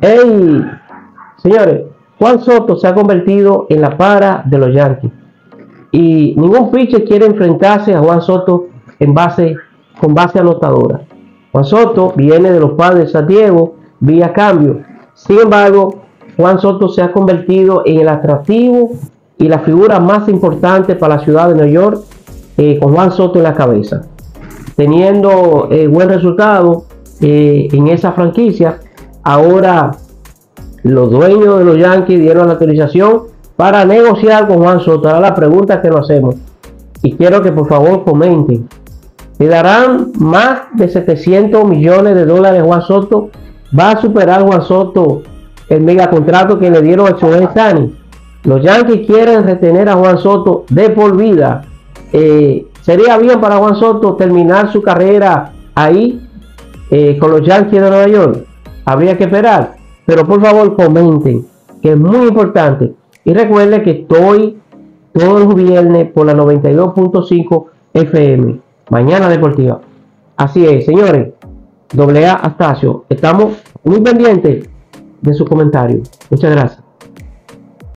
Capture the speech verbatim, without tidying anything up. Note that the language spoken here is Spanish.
Hey, señores, Juan Soto se ha convertido en la para de los Yankees. Y ningún pitcher quiere enfrentarse a Juan Soto en base, con base anotadora. Juan Soto viene de los Padres de San Diego vía cambio. Sin embargo, Juan Soto se ha convertido en el atractivo y la figura más importante para la ciudad de Nueva York, eh, con Juan Soto en la cabeza. Teniendo eh, buen resultado eh, en esa franquicia, ahora los dueños de los Yankees dieron la autorización para negociar con Juan Soto. Ahora la pregunta que nos hacemos, y quiero que por favor comenten: ¿le darán más de setecientos millones de dólares a Juan Soto? ¿Va a superar Juan Soto el megacontrato que le dieron a Shohei Ohtani? Los Yankees quieren retener a Juan Soto de por vida. Eh, ¿Sería bien para Juan Soto terminar su carrera ahí eh, con los Yankees de Nueva York? Habría que esperar. Pero por favor comenten, que es muy importante. Y recuerden que estoy todos los viernes por la noventa y dos punto cinco F M, Mañana Deportiva. Así es, señores. Doble A Astacio. Estamos muy pendientes de sus comentarios. Muchas gracias.